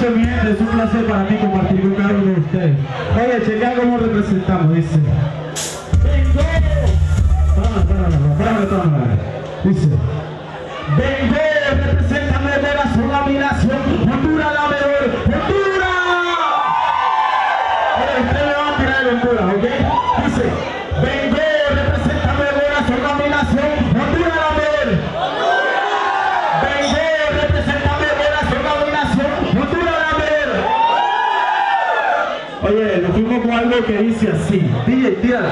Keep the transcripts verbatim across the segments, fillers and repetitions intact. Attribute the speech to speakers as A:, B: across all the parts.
A: noches, mi gente, es un placer para mí compartir con cada uno de ustedes. Oye, chequea cómo representamos, dice. Vengo. Espérame, espérame, espérame, espérame. Dice. Vengo, represéntame de la sola migración. Honduras la mejor. ¡Honduras! Oye, usted me va a tirar de Honduras, ¿ok? Dice. Vengo, represéntame de la sola migración. Honduras la mejor. Vengo, represéntame de la sola migración. Honduras la mejor. Oye, nos fuimos con algo que dice así. D J, tírala.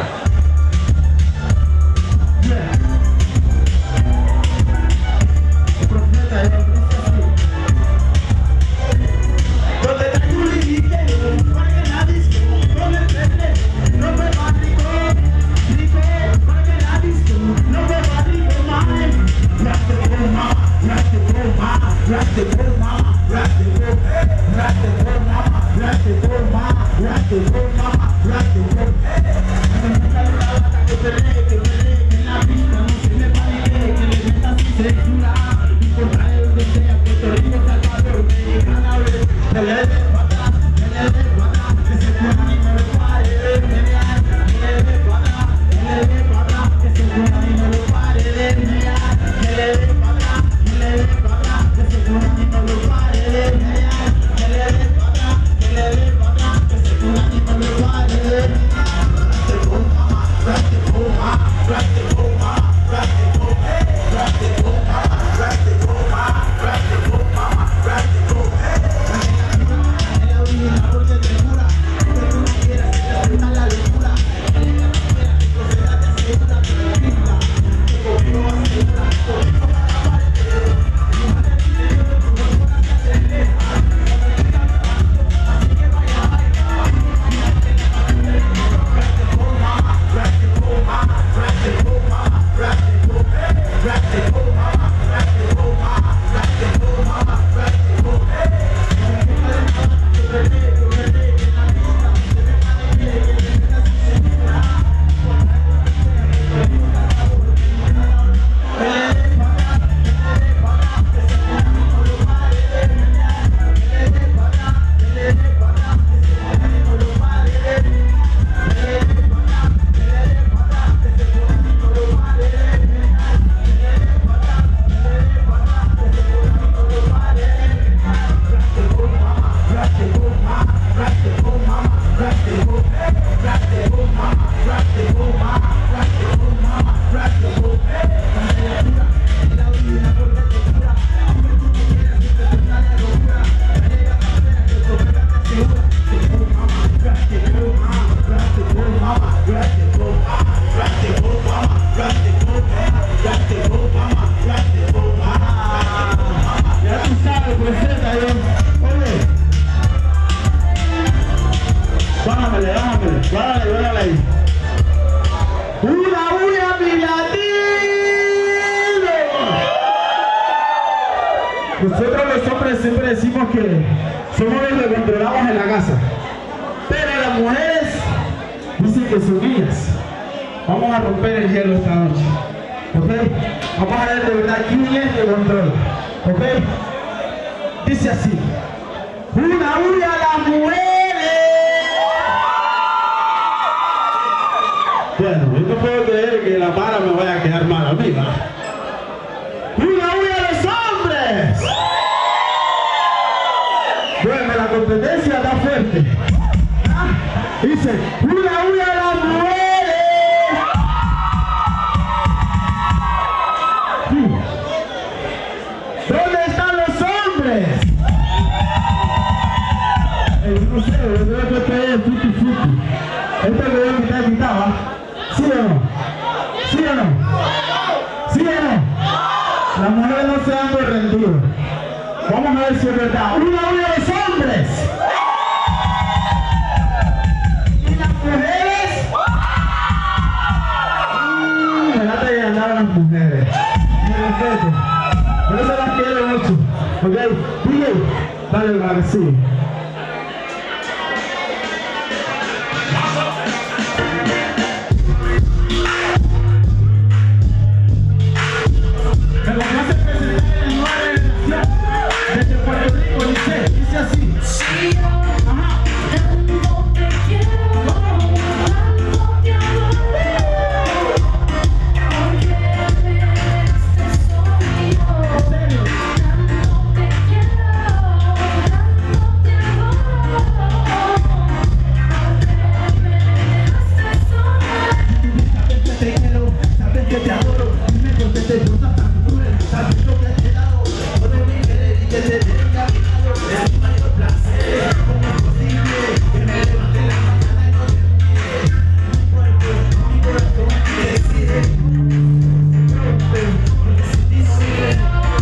A: Nosotros los hombres siempre decimos que somos los que controlamos en la casa, pero las mujeres dicen que son niñas. Vamos a romper el hielo esta noche, ¿ok? Vamos a ver de verdad quién es el control, ¿ok? Dice así: una huya a las mujeres. Bueno, yo no puedo creer que la vara me vaya a quedar mal a mí, ¿va? ¡Una huya a los hombres! Bueno, la competencia está fuerte. ¿Ah? Dice: una huya a las mujeres. ¿Dónde están los hombres? Eh, no sé, yo creo que este es futi futi. Este que voy a quitar quitaba. ¿Sí o no? ¿Sí o no? ¿Sí o no? Las mujeres no se han rendido. Vamos a ver si es verdad. ¡Una huya a los hombres! ¿Y las mujeres? Mmm, me lata de ganar a las mujeres. Me respeto. Por eso las quiero mucho. ¿Ok? D J, dale el bar, sí. Me complace presentar la nueva generación desde Puerto Rico, dice, dice así. porque te gusta tan cruel. Sabes lo que te he dado, todo mi querer y que te tenga a mi lado. Es mi mayor placer, ¿cómo es posible que me levante la mañana y no te olvide? Mi cuerpo, mi corazón, me decide. Porque sin ti no vive.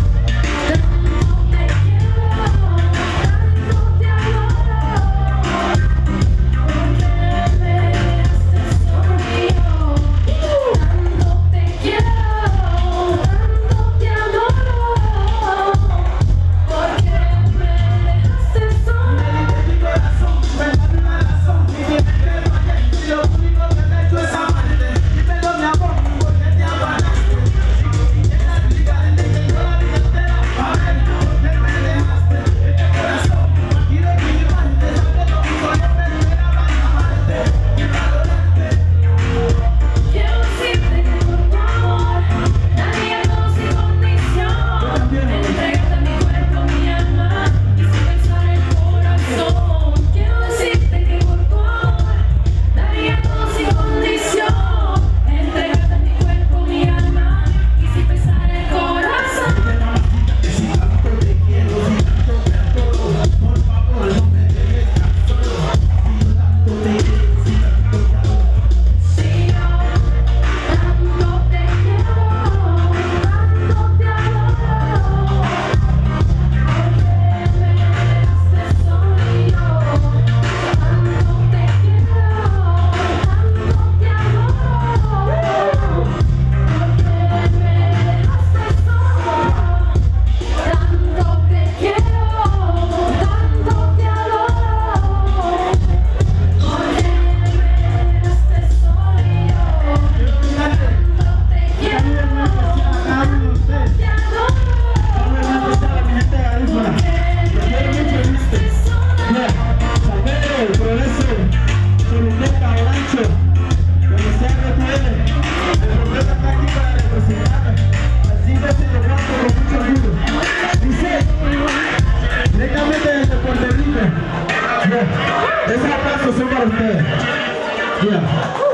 A: Esos aplausos son para ustedes. Yeah.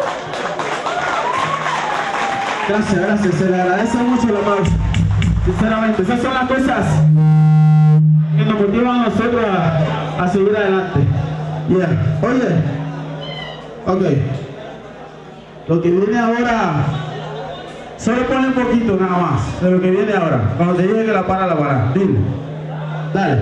A: Gracias, gracias. Se le agradece mucho el aplauso. Sinceramente, esas son las cosas que nos motivan a nosotros a, a seguir adelante. Yeah. Oye, ok. Lo que viene ahora, solo pone un poquito nada más de lo que viene ahora. Cuando te diga que la para, la para. Dile. Dale.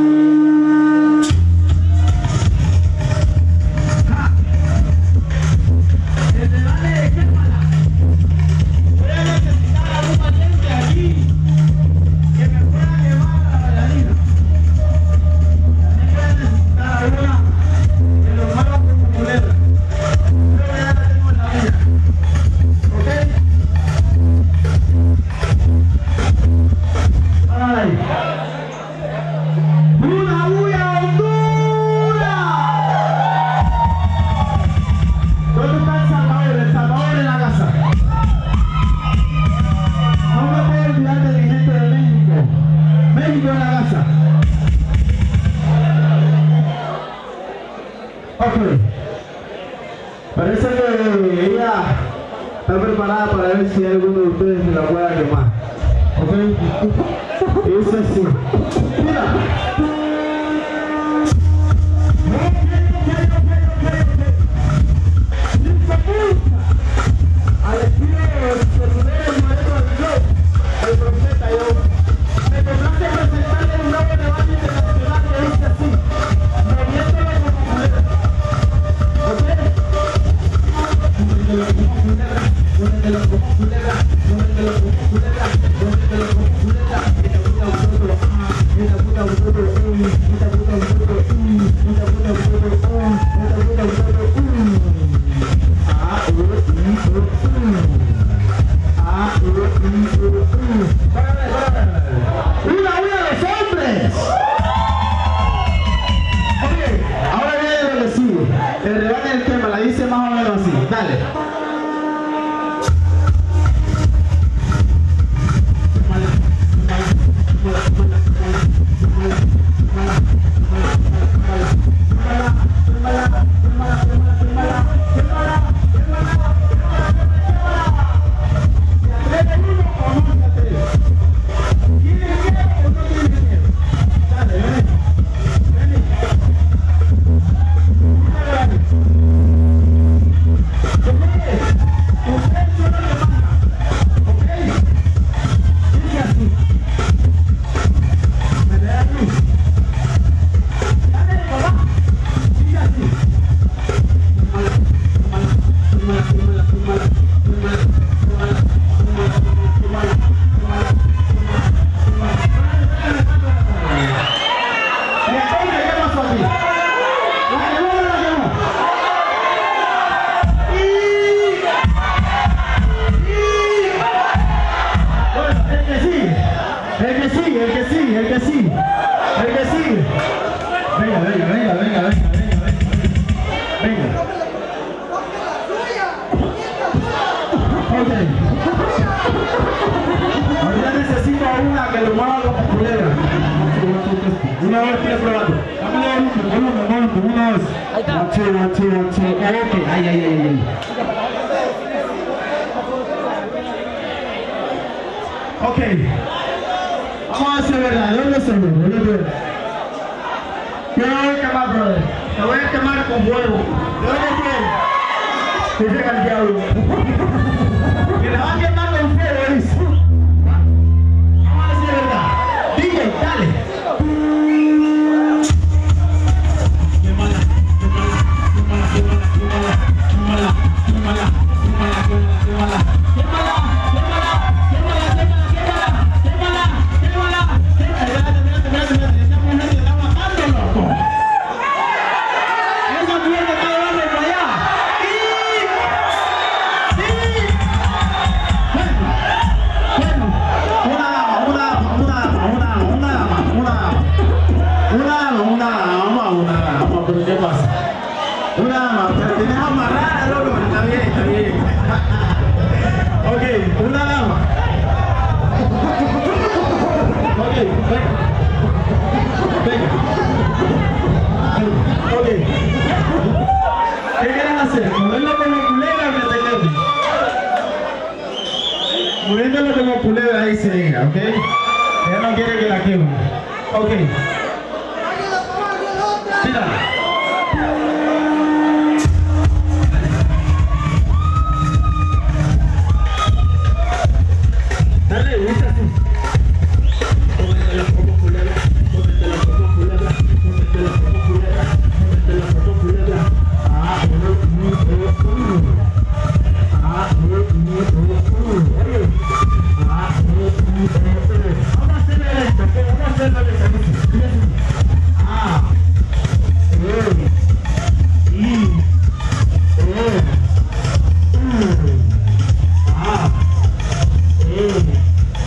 A: Parece que ella está preparada para ver si alguno de ustedes se la pueda quemar. ¿Ok? Eso es así. Mira. Al estilo del maestro del show, el profeta yo. Me complace presentarle un nuevo debate internacional que dice así. Moviéndolo como culebra. ¿Ok? Muévelo como culebra, muévelo como culebra, muévelo como culebra, muévelo como culebra. En la puta vosotros, en la puta vosotros. Venga, venga, venga, venga, venga, venga, venga. Venga. Ok. Ahora necesito una que lo mueva como culebra. Una vez que probando. Dame volumen, volumen, una vez.
B: Ahí está.
A: One, two, one, two, one, two. Ok, ay, ay, ay, ay. Ok. Vamos a hacer verdad. ¿Dónde se ve? ¿Dónde se ve? Yo no voy a quemar, brother. Te voy a quemar con fuego. ¿De dónde quieres? Que llega el diablo. Que le va a quemar con fuego, dice. Vamos a decir verdad. D J, dale. Quémala, quémala, quémala, quémala, quémala, quémala, quémala, quémala, quémala, quémala, quémala, quémala, quémala, quémala, quémala. Espérate, espérate, espérate, espérate. Esa mujer te está matando, loco. Esa mujer te está llevando para allá. ¡Sí! ¡Sí! Bueno, bueno, una dama, una dama, una dama, una dama, una dama, una dama. Una dama, una dama, una dama, pero ¿qué pasa? Una dama, pero tienes amarrada, loco, está bien, está bien. Ok, una dama. Ok, venga. Venga. Ok. ¿Qué quieres hacer? ¿Moverlo como culebra o meterle? Moviéndolo como culebra ahí se diga, ¿ok? Ella no quiere que la quemen. Ok. Tira. Dale, dice así. Cómetela como culebra, cómetela como culebra, cómetela como culebra, cómetela como culebra. Ah, uh, uh, uh, uh. Ah, uh, uh, uh, uh. Oye. Ah, uh, uh, uh, uh. Vamos a hacerle esto, vamos a hacerle esto. Ah. Uh. Y. Uh. Uh. Ah. Uh.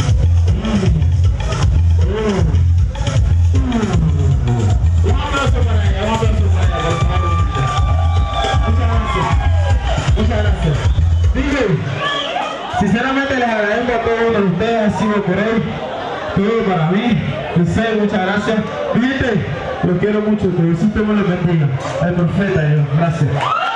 A: Sinceramente les agradezco a todos uno de ustedes, ha sido por él, todo para mí, en serio, muchas gracias. Mi gente, los quiero mucho, que Dios me los bendiga. El profeta, Dios, gracias.